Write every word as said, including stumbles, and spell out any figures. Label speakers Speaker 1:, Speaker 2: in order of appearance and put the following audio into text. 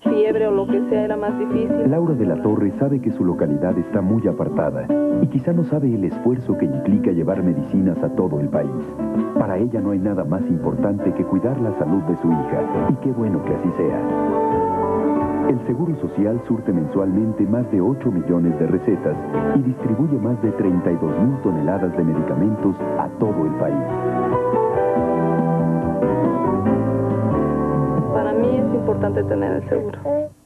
Speaker 1: fiebre o lo que sea era más difícil.
Speaker 2: Laura de la Torre sabe que su localidad está muy apartada y quizá no sabe el esfuerzo que implica llevar medicinas a todo el país. Para ella no hay nada más importante que cuidar la salud de su hija, y qué bueno que así sea. El Seguro Social surte mensualmente más de ocho millones de recetas y distribuye más de treinta y dos mil toneladas de medicamentos a todo el país.
Speaker 1: Para mí es importante tener el seguro.